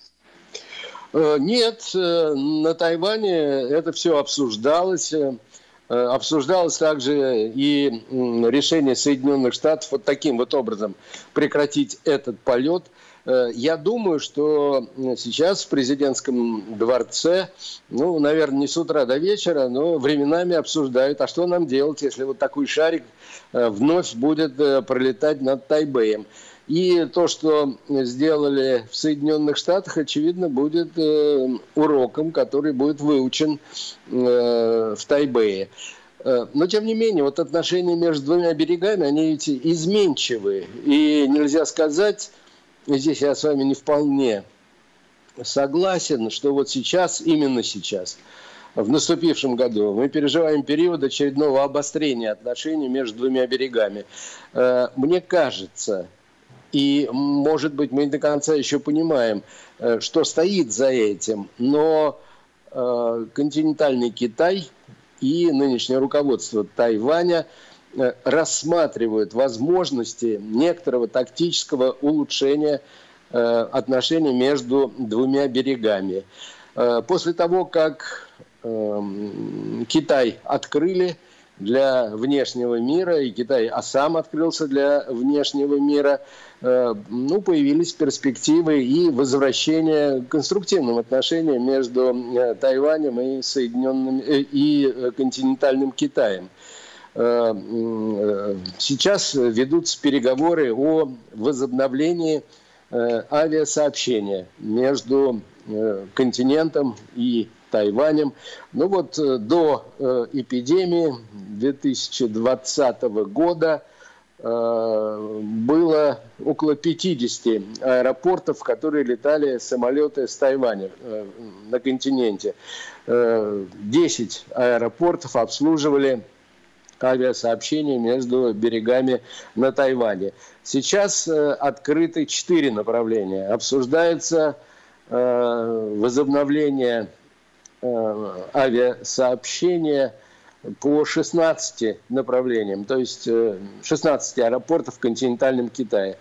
Нет, на Тайване это все обсуждалось. Обсуждалось также и решение Соединенных Штатов вот таким вот образом прекратить этот полет. Я думаю, что сейчас в президентском дворце, ну, наверное, не с утра до вечера, но временами обсуждают, а что нам делать, если вот такой шарик вновь будет пролетать над Тайбэем. И то, что сделали в Соединенных Штатах, очевидно, будет уроком, который будет выучен в Тайбэе. Но, тем не менее, вот отношения между двумя берегами, они эти изменчивые. И нельзя сказать, здесь я с вами не вполне согласен, что вот сейчас, именно сейчас, в наступившем году, мы переживаем период очередного обострения отношений между двумя берегами. Мне кажется, И, может быть, мы не до конца еще понимаем, что стоит за этим. Но континентальный Китай и нынешнее руководство Тайваня рассматривают возможности некоторого тактического улучшения отношений между двумя берегами. После того, как Китай открыли для внешнего мира, и Китай сам открылся для внешнего мира, появились перспективы и возвращения к конструктивным отношениям между Тайванем и континентальным Китаем. Сейчас ведутся переговоры о возобновлении авиасообщения между континентом и Тайванем. До эпидемии 2020 года было около 50 аэропортов, в которые летали самолеты с Тайваня на континенте. 10 аэропортов обслуживали авиасообщение между берегами на Тайване. Сейчас открыты 4 направления. Обсуждается возобновление авиасообщения по 16 направлениям, то есть 16 аэропортов в континентальном Китае.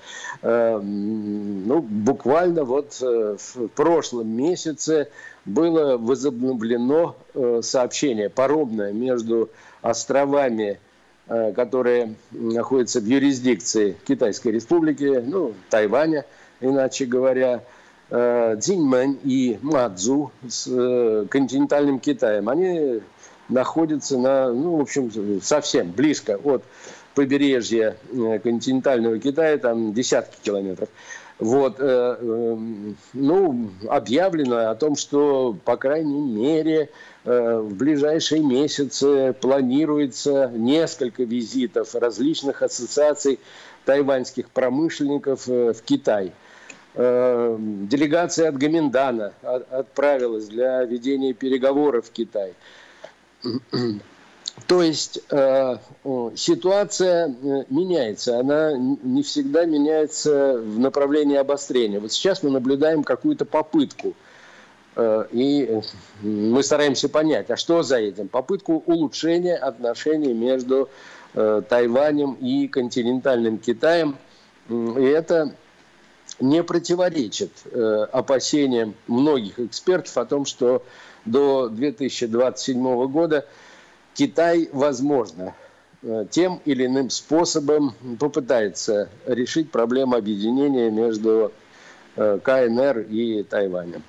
Буквально в прошлом месяце было возобновлено сообщение паромное между островами, которые находятся в юрисдикции Китайской Республики, Тайваня, иначе говоря, Цзиньмэнь и Мадзу с континентальным Китаем. Они находятся совсем близко от побережья континентального Китая, там десятки километров. Объявлено о том, что, по крайней мере, в ближайшие месяцы планируется несколько визитов различных ассоциаций тайваньских промышленников в Китай. Делегация от Гоминдана отправилась для ведения переговоров в Китай. То есть ситуация меняется, она не всегда меняется в направлении обострения. Вот сейчас мы наблюдаем какую-то попытку, и мы стараемся понять, а что за этим? Попытку улучшения отношений между Тайванем и континентальным Китаем. И это не противоречит опасениям многих экспертов о том, что до 2027 года Китай, возможно, тем или иным способом попытается решить проблему объединения между КНР и Тайванем.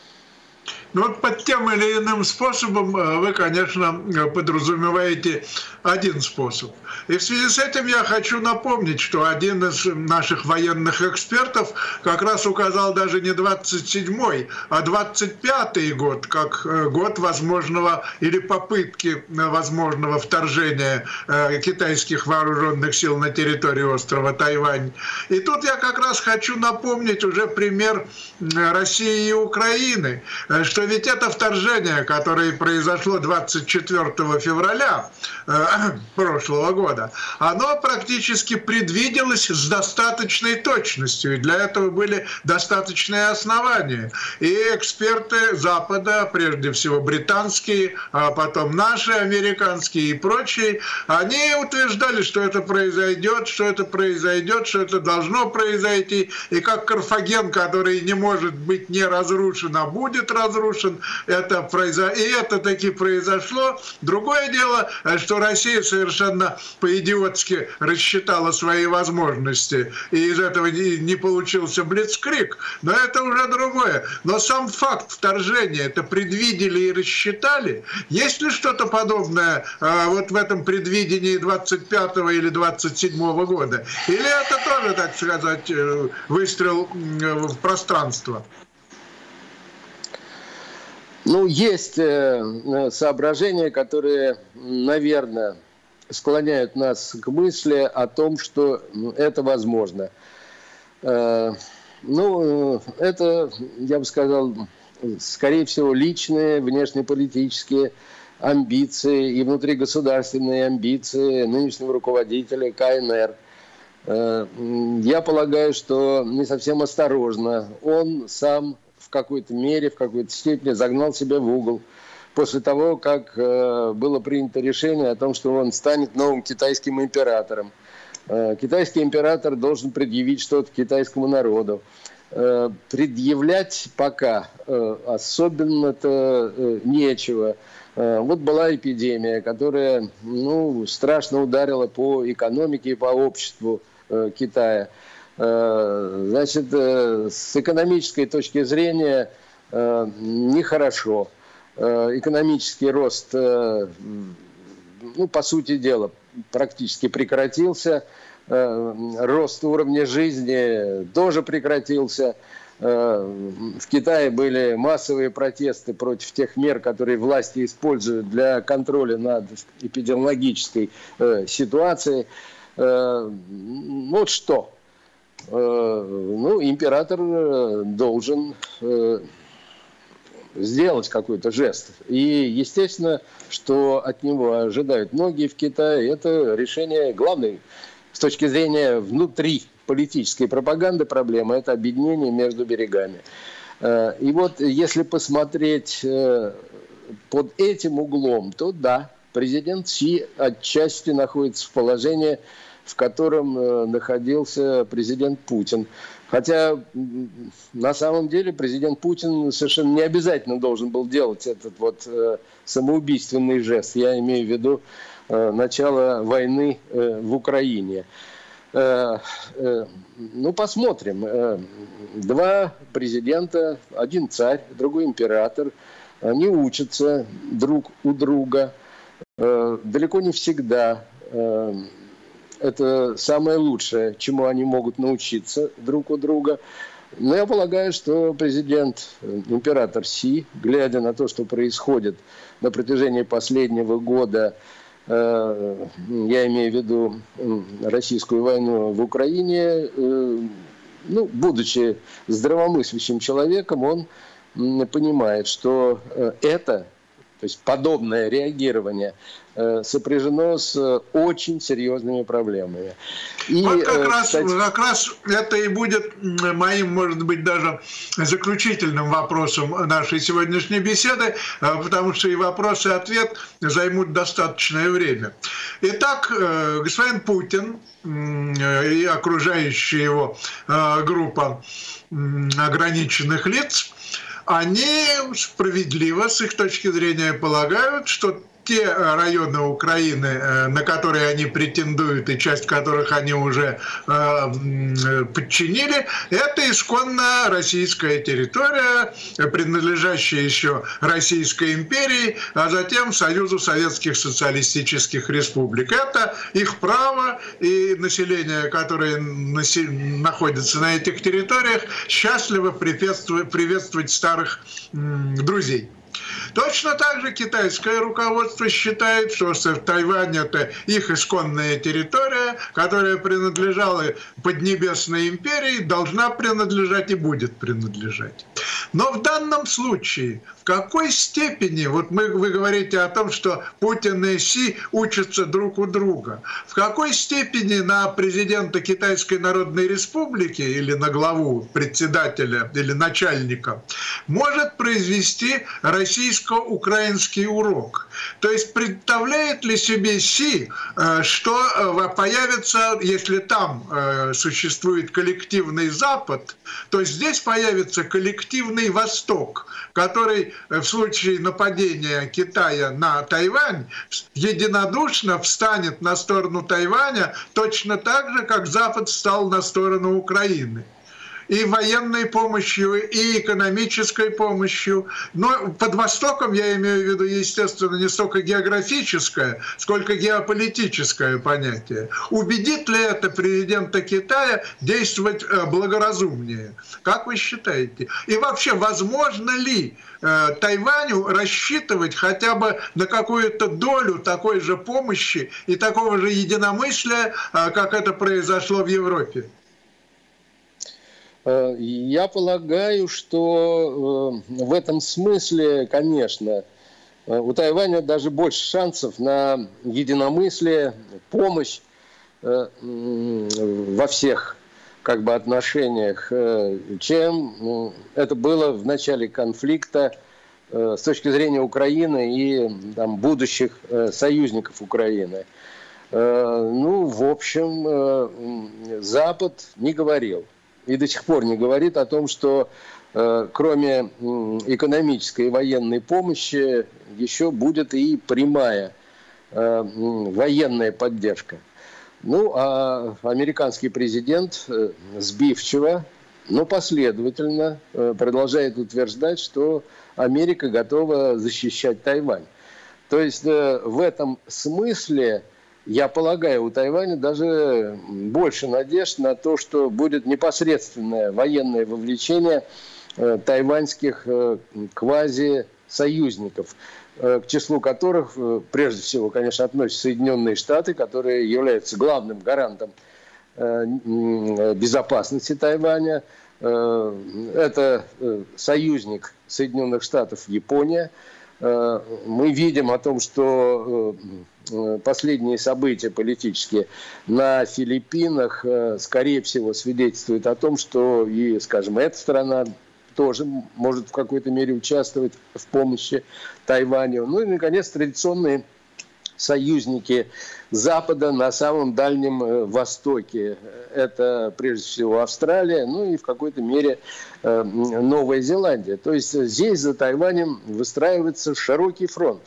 Под тем или иным способом вы, конечно, подразумеваете один способ. И в связи с этим я хочу напомнить, что один из наших военных экспертов как раз указал даже не 27-й, а 25-й год, как год возможного или попытки возможного вторжения китайских вооруженных сил на территорию острова Тайвань. И тут я как раз хочу напомнить уже пример России и Украины, что ведь это вторжение, которое произошло 24 февраля прошлого года, оно практически предвиделось с достаточной точностью, и для этого были достаточные основания. И эксперты Запада, прежде всего британские, а потом наши, американские и прочие, они утверждали, что это произойдет, что это должно произойти, и как Карфаген, который не может быть не разрушен, а будет разрушен, и это таки произошло. Другое дело, что Россия совершенно по-идиотски рассчитала свои возможности, и из этого не получился блицкриг, но это уже другое. Но сам факт вторжения, это предвидели и рассчитали. Есть ли что-то подобное в этом предвидении 25-го или 27-го года? Или это тоже, так сказать, выстрел в пространство? Есть соображения, которые, наверное, склоняют нас к мысли о том, что это возможно. Это, я бы сказал, скорее всего, личные внешнеполитические амбиции и внутригосударственные амбиции нынешнего руководителя КНР. я полагаю, что не совсем осторожно. Он сам в какой-то мере, в какой-то степени загнал себя в угол после того, как было принято решение о том, что он станет новым китайским императором. Китайский император должен предъявить что-то китайскому народу. Предъявлять пока особенно-то нечего. Вот была эпидемия, которая страшно ударила по экономике и по обществу Китая. Значит, с экономической точки зрения нехорошо. Экономический рост, по сути дела, практически прекратился. Рост уровня жизни тоже прекратился. В Китае были массовые протесты против тех мер, которые власти используют для контроля над эпидемиологической ситуацией. Вот что. Император должен сделать какой-то жест. И естественно, что от него ожидают многие в Китае, это решение главной с точки зрения внутри политической пропаганды проблемы, это объединение между берегами. И вот если посмотреть под этим углом, то да, президент Си отчасти находится в положении, в котором находился президент Путин. Хотя на самом деле президент Путин совершенно не обязательно должен был делать этот самоубийственный жест. Я имею в виду начало войны в Украине. Посмотрим. Два президента, один царь, другой император, они учатся друг у друга. Далеко не всегда это самое лучшее, чему они могут научиться друг у друга. Но я полагаю, что император Си, глядя на то, что происходит на протяжении последнего года, я имею в виду российскую войну в Украине, будучи здравомыслящим человеком, он понимает, что то есть подобное реагирование сопряжено с очень серьезными проблемами. И, вот как раз это и будет моим, может быть, даже заключительным вопросом нашей сегодняшней беседы, потому что и вопрос, и ответ займут достаточное время. Итак, господин Путин и окружающая его группа ограниченных лиц, они справедливо, с их точки зрения, полагают, что те районы Украины, на которые они претендуют и часть которых они уже подчинили, это исконно российская территория, принадлежащая еще Российской империи, а затем Союзу Советских Социалистических Республик. Это их право, и население, которое находится на этих территориях, счастливо приветствовать старых друзей. Точно так же китайское руководство считает, что Тайвань – это их исконная территория, которая принадлежала Поднебесной империи, должна принадлежать и будет принадлежать. Но в данном случае в какой степени, вы говорите о том, что Путин и Си учатся друг у друга, в какой степени на президента Китайской Народной Республики или на главу председателя или начальника может произвести российско-украинский урок? То есть представляет ли себе Си, что появится, если там существует коллективный Запад, то здесь появится коллективный Восток, который в случае нападения Китая на Тайвань единодушно встанет на сторону Тайваня точно так же, как Запад встал на сторону Украины. И военной помощью, и экономической помощью. Но под Востоком я имею в виду, естественно, не столько географическое, сколько геополитическое понятие. Убедит ли это президента Китая действовать благоразумнее? Как вы считаете? И вообще, возможно ли Тайваню рассчитывать хотя бы на какую-то долю такой же помощи и такого же единомыслия, как это произошло в Европе? Я полагаю, что в этом смысле, конечно, у Тайваня даже больше шансов на единомыслие, помощь во всех как бы отношениях, чем это было в начале конфликта с точки зрения Украины и там, будущих союзников Украины. Ну, в общем, Запад не говорил и до сих пор не говорит о том, что кроме экономической и военной помощи еще будет и прямая военная поддержка. Ну, а американский президент сбивчиво, но последовательно продолжает утверждать, что Америка готова защищать Тайвань. То есть в этом смысле, я полагаю, у Тайваня даже больше надежд на то, что будет непосредственное военное вовлечение тайваньских квазисоюзников, к числу которых, прежде всего, конечно, относятся Соединенные Штаты, которые являются главным гарантом безопасности Тайваня. Это союзник Соединенных Штатов Япония. Мы видим о том, что последние события политические на Филиппинах, скорее всего, свидетельствуют о том, что и, скажем, эта страна тоже может в какой-то мере участвовать в помощи Тайваню. Ну и, наконец, традиционные союзники Запада на самом Дальнем Востоке. Это, прежде всего, Австралия, ну и в какой-то мере Новая Зеландия. То есть здесь за Тайванем выстраивается широкий фронт,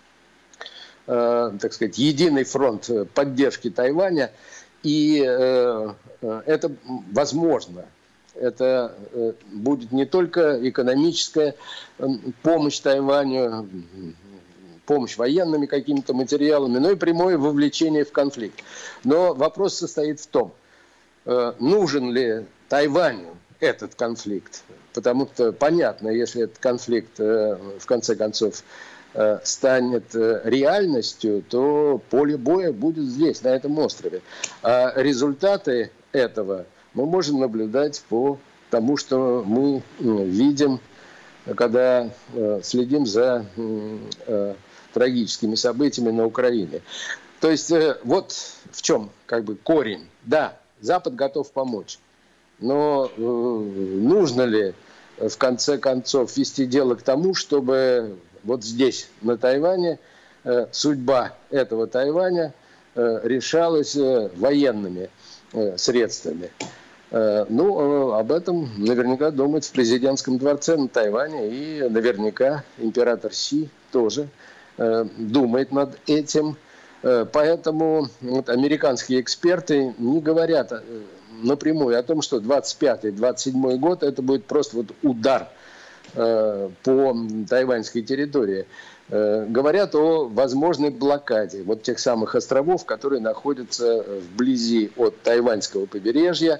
так сказать, единый фронт поддержки Тайваня. И это возможно. Это будет не только экономическая помощь Тайваню, помощь военными какими-то материалами, но и прямое вовлечение в конфликт. Но вопрос состоит в том, нужен ли Тайваню этот конфликт. Потому что понятно, если этот конфликт в конце концов станет реальностью, то поле боя будет здесь, на этом острове. А результаты этого мы можем наблюдать по тому, что мы видим, когда следим за трагическими событиями на Украине. То есть вот в чем как бы корень. Да, Запад готов помочь, но нужно ли в конце концов вести дело к тому, чтобы вот здесь, на Тайване, судьба этого Тайваня решалась военными средствами. Ну, об этом наверняка думают в президентском дворце на Тайване, и наверняка император Си тоже думает над этим. Поэтому вот, американские эксперты не говорят напрямую о том, что 25-27 год это будет просто вот удар по тайваньской территории. Говорят о возможной блокаде вот тех самых островов, которые находятся вблизи от тайваньского побережья.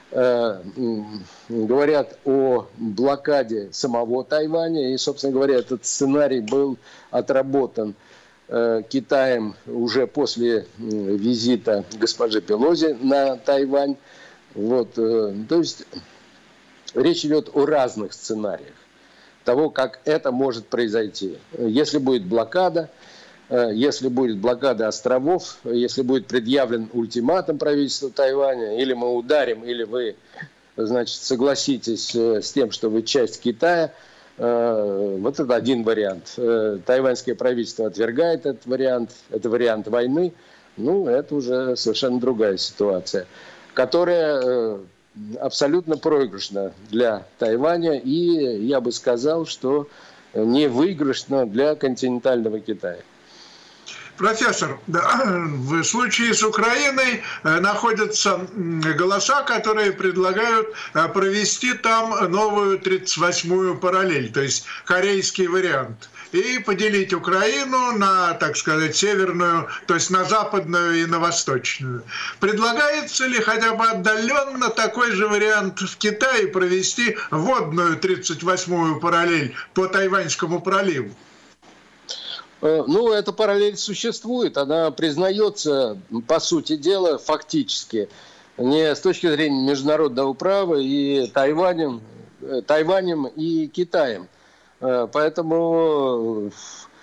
Говорят о блокаде самого Тайваня. И, собственно говоря, этот сценарий был отработан Китаем уже после визита госпожи Пелози на Тайвань. Вот. То есть речь идет о разных сценариях того, как это может произойти. Если будет блокада, если будет блокада островов, если будет предъявлен ультиматум правительству Тайваня, или мы ударим, или вы, значит, согласитесь с тем, что вы часть Китая, вот это один вариант. Тайваньское правительство отвергает этот вариант, это вариант войны, ну, это уже совершенно другая ситуация, которая абсолютно проигрышна для Тайваня и, я бы сказал, что не выигрышна для континентального Китая. Профессор, в случае с Украиной находятся голоса, которые предлагают провести там новую 38-ю параллель, то есть корейский вариант, и поделить Украину на, так сказать, северную, то есть на западную и на восточную. Предлагается ли хотя бы отдаленно такой же вариант в Китае провести водную 38-ю параллель по Тайваньскому проливу? Ну, эта параллель существует, она признается, по сути дела, фактически, не с точки зрения международного права и Тайванем и Китаем. Поэтому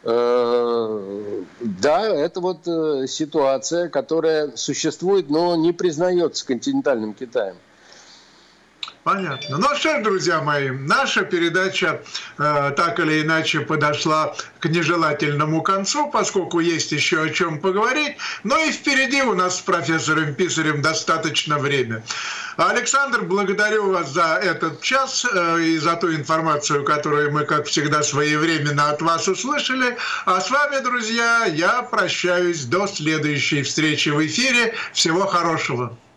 Да, это вот ситуация, которая существует, но не признается континентальным Китаем. Понятно. Ну что ж, друзья мои, наша передача так или иначе подошла к нежелательному концу, поскольку есть еще о чем поговорить. Но и впереди у нас с профессором Писарем достаточно времени. Александр, благодарю вас за этот час и за ту информацию, которую мы, как всегда, своевременно от вас услышали. А с вами, друзья, я прощаюсь до следующей встречи в эфире. Всего хорошего.